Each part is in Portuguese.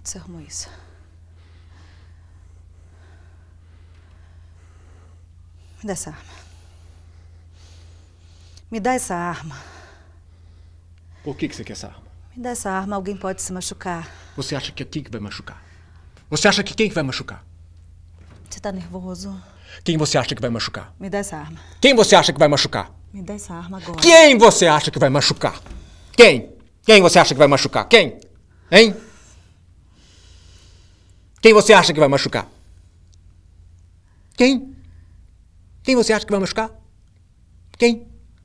Onde você arrumou isso? Me dá essa arma. Me dá essa arma. Por que você quer essa arma? Me dá essa arma, alguém pode se machucar. Você acha que é quem que vai machucar? Você acha que quem que vai machucar? Você tá nervoso? Quem você acha que vai machucar? Me dá essa arma. Quem você acha que vai machucar? Me dá essa arma agora. Quem você acha que vai machucar? Quem? Quem você acha que vai machucar? Quem? Hein? Quem você acha que vai machucar? Quem? Quem você acha que vai machucar? Quem?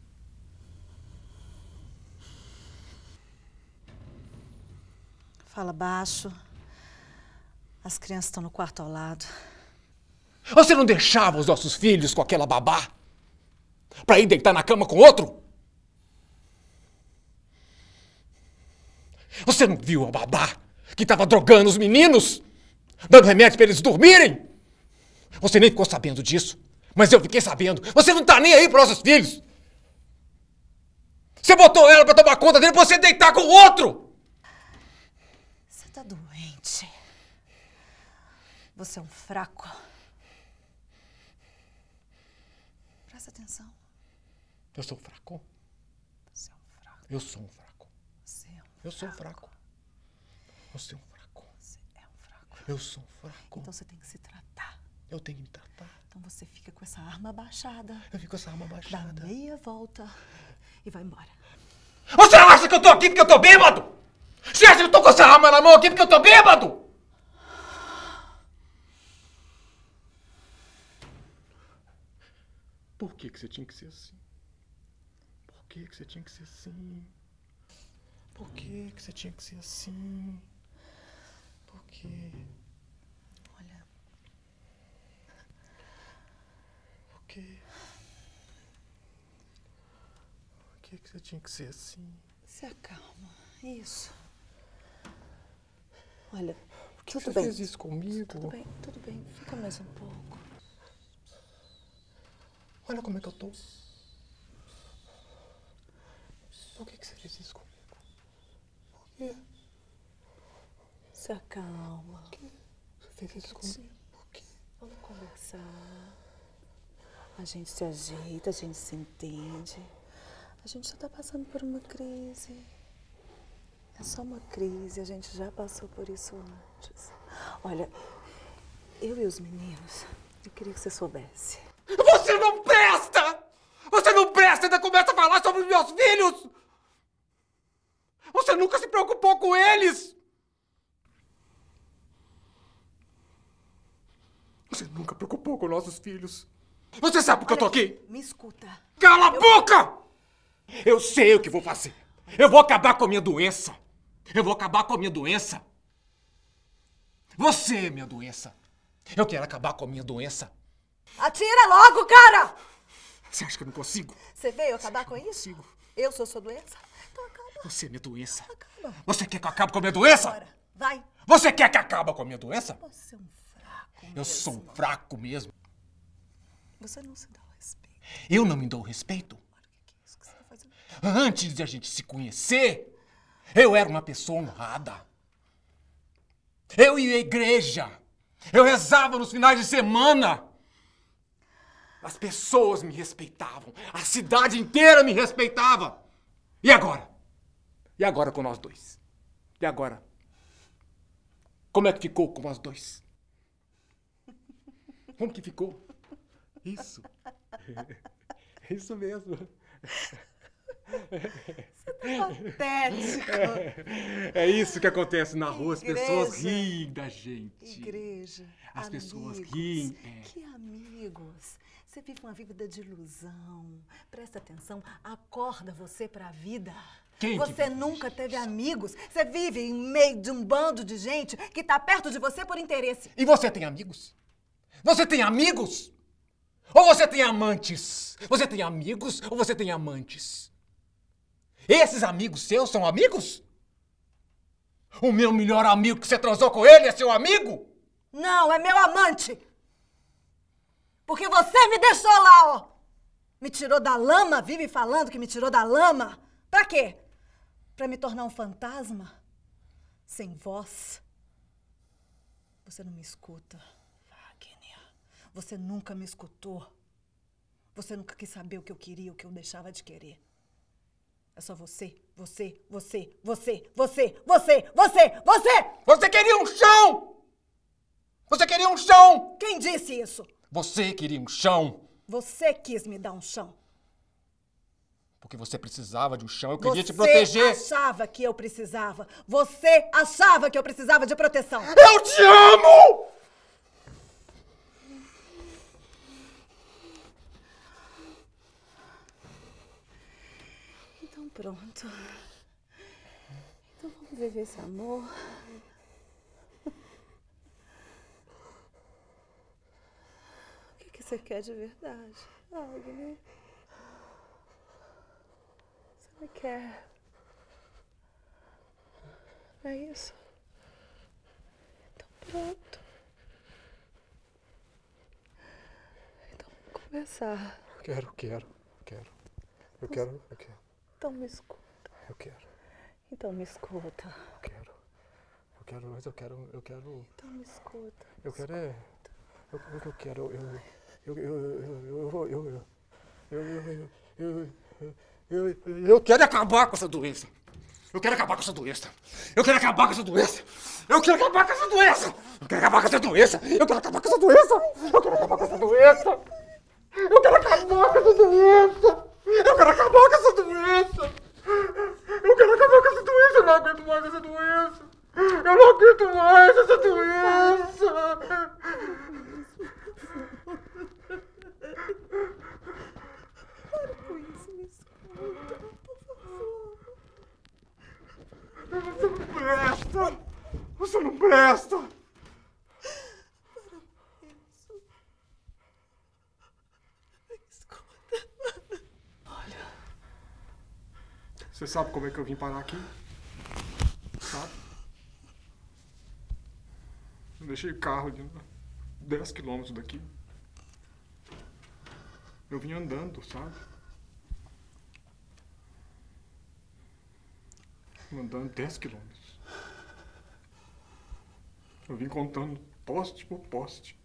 Fala baixo. As crianças estão no quarto ao lado. Você não deixava os nossos filhos com aquela babá pra ir deitar na cama com outro? Você não viu a babá que estava drogando os meninos? Dando remédio pra eles dormirem? Você nem ficou sabendo disso. Mas eu fiquei sabendo. Você não tá nem aí pros nossos filhos. Você botou ela pra tomar conta dele pra você deitar com o outro! Você tá doente. Você é um fraco. Presta atenção. Eu sou fraco? Você é um fraco. Eu sou um fraco. Você é um Eu sou fraco. Você é um fraco. Você é um fraco. Eu sou um fraco. Então você tem que se tratar. Eu tenho que me tratar. Então você fica com essa arma abaixada. Eu fico com essa arma Dá abaixada. meia volta e vai embora. Você acha que eu tô aqui porque eu tô bêbado? Você acha que eu tô com essa arma na mão aqui porque eu tô bêbado? Por que você tinha que ser assim? Por que você tinha que ser assim? Por que você tinha que ser assim? Por quê? Olha, Por quê? Por que você tinha que ser assim? se acalma. Isso. Olha, Por que tudo você bem. fez isso comigo? Tudo bem, tudo bem. Fica mais um pouco. Olha como é que eu tô. Por que você fez isso comigo? Por quê? Se acalma. Por quê? Você fez isso comigo? Por quê? Vamos conversar. A gente se ajeita, a gente se entende. A gente já tá passando por uma crise. É só uma crise, a gente já passou por isso antes. Olha, eu e os meninos, eu queria que você soubesse. Você não presta! Você não presta, ainda começa a falar sobre os meus filhos! Você nunca se preocupou com eles! Você nunca preocupou com nossos filhos. Você sabe por que eu tô aqui? Me escuta. Cala a boca! Eu sei o que vou fazer. Eu vou acabar com a minha doença. Eu vou acabar com a minha doença. Você é minha doença. Eu quero acabar com a minha doença. Atira logo, cara! Você acha que eu não consigo? Você veio acabar com isso? Consigo. Eu sou sua doença? Então acaba. Você é minha doença. Acaba. Você quer que eu acabe com a minha doença? Bora, vai. Você quer que acabe com a minha doença? Você é um fraco. Eu sou um fraco mesmo. Você não se dá o respeito. Eu não me dou respeito. Olha o que é isso que você tá fazendo. Antes de a gente se conhecer, eu era uma pessoa honrada. Eu ia à igreja. Eu rezava nos finais de semana. As pessoas me respeitavam. A cidade inteira me respeitava. E agora? E agora com nós dois? E agora? Como é que ficou com nós dois? Como que ficou? Isso. Isso mesmo. Patético. É isso que acontece na rua. As pessoas Igreja. riem da gente. Igreja. As pessoas amigos. riem. Que amigos. Você vive uma vida de ilusão. Presta atenção. Acorda você pra vida. Quem que você vive nunca de teve amigos. Você vive em meio de um bando de gente que tá perto de você por interesse. E você tem amigos? Você tem amigos? Ou você tem amantes? Você tem amigos ou você tem amantes? Esses amigos seus são amigos? O meu melhor amigo que você transou com ele é seu amigo? Não, é meu amante. Porque você me deixou lá, ó. Me tirou da lama, vive falando que me tirou da lama. Pra quê? Pra me tornar um fantasma? Sem voz, Você não me escuta, Wagner. Você nunca me escutou. Você nunca quis saber o que eu queria, o que eu deixava de querer. É só você. Você queria um chão! Você queria um chão! Quem disse isso? Você queria um chão! Você quis me dar um chão. Porque você precisava de um chão, eu queria te proteger. Você achava que eu precisava. Você achava que eu precisava de proteção. Eu te amo! Então pronto. Então vamos viver esse amor. O que você quer de verdade, Wagner? Você me quer? Não é isso? Então pronto. Então vamos conversar. Eu quero. Então me escuta. Eu quero. Então me escuta. Mas eu quero. Então me escuta. Eu quero é. Eu quero. Eu quero acabar com essa doença. Eu quero acabar com essa doença. Eu quero acabar com essa doença. Eu quero acabar com essa doença. Eu quero acabar com essa doença. Eu quero acabar com essa doença. Eu quero acabar com essa doença. Eu quero acabar com essa doença. Eu quero acabar com essa doença. Eu quero acabar com essa doença. Eu não aguento mais essa doença. Eu não aguento mais essa doença. Para com isso, me escuta, por favor. Você não presta. Você não presta. Para com isso. Me escuta. Olha. Você sabe como é que eu vim parar aqui? Sabe? Eu deixei o carro de 10 quilômetros daqui. Eu vim andando, sabe? Andando 10 quilômetros. Eu vim contando poste por poste.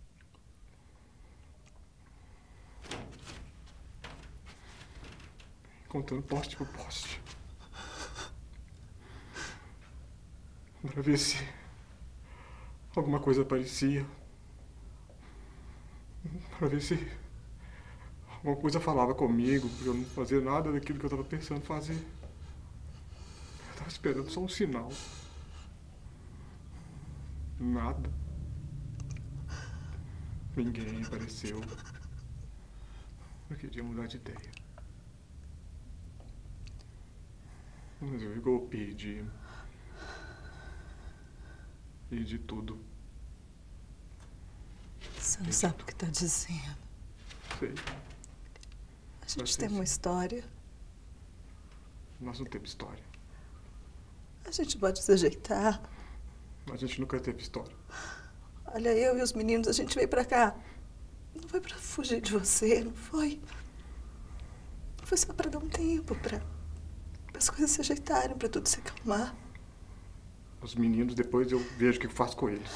Contando poste por poste. Pra ver se alguma coisa aparecia. Pra ver se alguma coisa falava comigo, pra eu não fazer nada daquilo que eu tava pensando fazer. Eu tava esperando só um sinal. Nada. Ninguém apareceu. Eu queria mudar de ideia. Mas eu golpeei de tudo. Você não sabe o que está dizendo. Sei. A gente tem uma história. Nós não temos história. A gente pode se ajeitar. A gente nunca teve história. Olha, eu e os meninos, a gente veio pra cá. Não foi pra fugir de você, não foi? Foi só pra dar um tempo, pra as coisas se ajeitarem, pra tudo se acalmar. Os meninos, depois eu vejo o que eu faço com eles.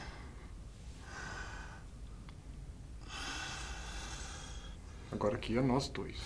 Agora aqui é nós dois.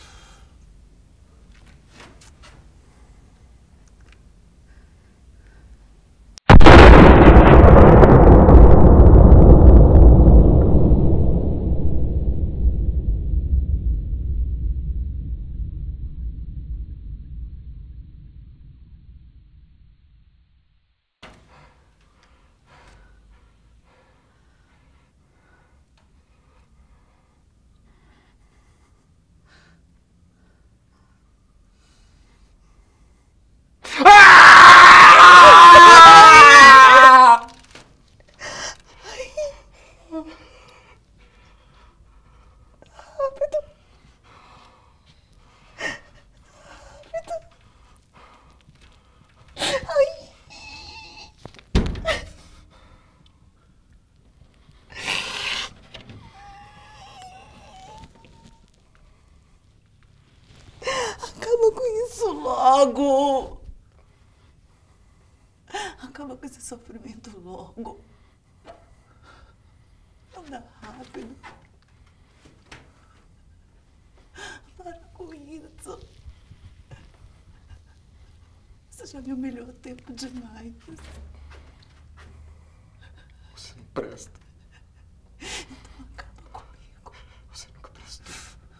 Acaba com isso logo. Acaba com esse sofrimento logo. Anda rápido. Para com isso. Você já me humilhou tempo demais. Você não presta. Então acaba comigo. Você nunca prestou.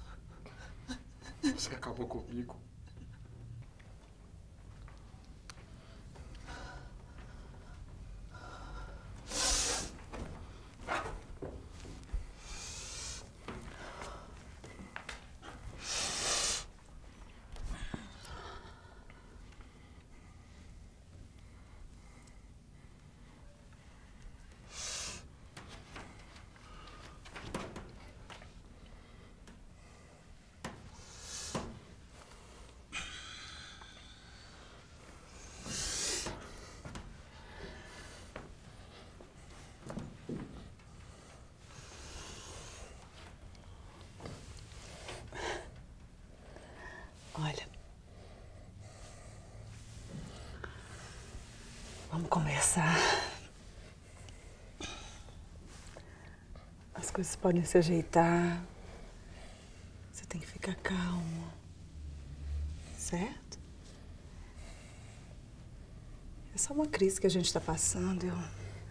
Você acabou comigo. Olha, vamos conversar. As coisas podem se ajeitar. Você tem que ficar calmo, certo? É só uma crise que a gente está passando. Eu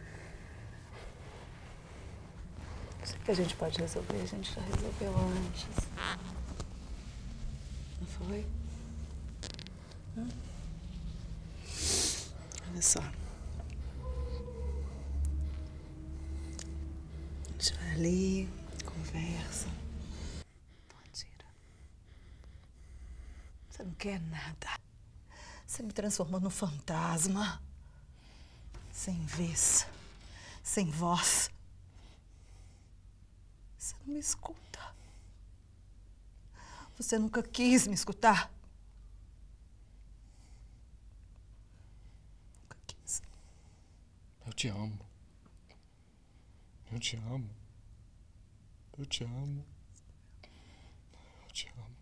sei que a gente pode resolver, a gente já resolveu antes. Não foi? Olha só. A gente vai ali, conversa. Mentira. Você não quer nada. Você me transformou num fantasma. Sem vez, sem voz. Você não me escuta. Você nunca quis me escutar. Nunca quis. Eu te amo. Eu te amo. Eu te amo. Eu te amo.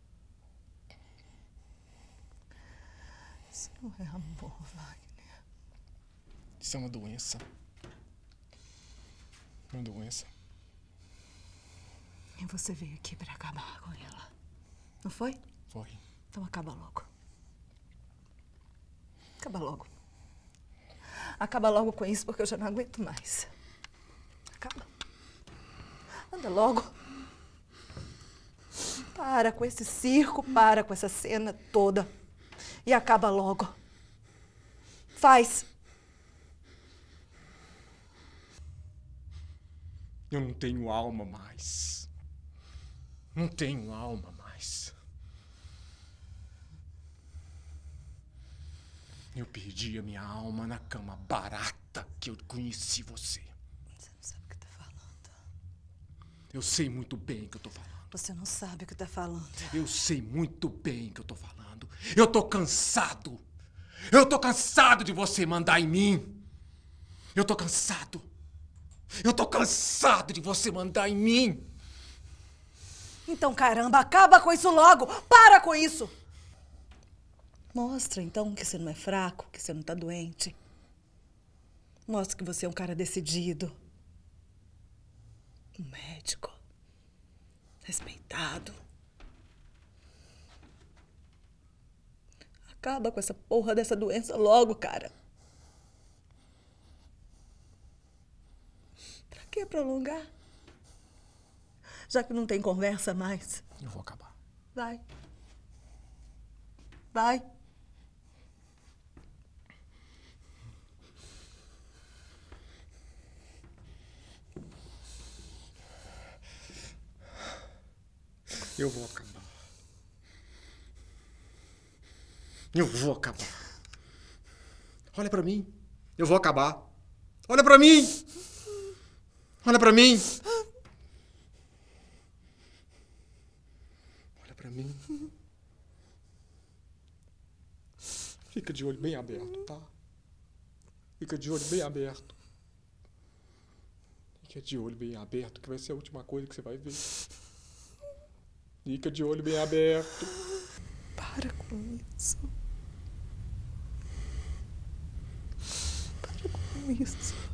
Isso não é amor, Wagner. Isso é uma doença. Uma doença. E você veio aqui para acabar com ela. Não foi? Foi. Então acaba logo. Acaba logo. Acaba logo com isso, porque eu já não aguento mais. Acaba. Anda logo. Para com esse circo, para com essa cena toda. E acaba logo. Faz. Eu não tenho alma mais. Não tenho alma mais. Eu perdi a minha alma na cama barata que eu conheci você. Você não sabe o que tá falando. Eu sei muito bem o que eu tô falando. Você não sabe o que tá falando. Eu sei muito bem o que eu tô falando. Eu tô cansado. Eu tô cansado de você mandar em mim. Eu tô cansado. Eu tô cansado de você mandar em mim. Então, caramba, acaba com isso logo! Para com isso! Mostra, então, que você não é fraco, que você não tá doente. Mostra que você é um cara decidido. Um médico. Respeitado. Acaba com essa porra dessa doença logo, cara. Pra que prolongar? Já que não tem conversa mais. Eu vou acabar. Vai. Vai. Eu vou acabar. Eu vou acabar. Olha pra mim. Eu vou acabar. Olha pra mim. Olha pra mim. Olha pra mim. Fica de olho bem aberto, tá? Fica de olho bem aberto. Fica de olho bem aberto, que vai ser a última coisa que você vai ver. Fica de olho bem aberto. Para com isso. Para com isso.